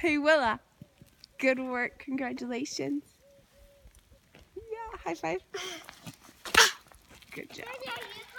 Hey, Willa. Good work. Congratulations. Yeah, high five. Good job.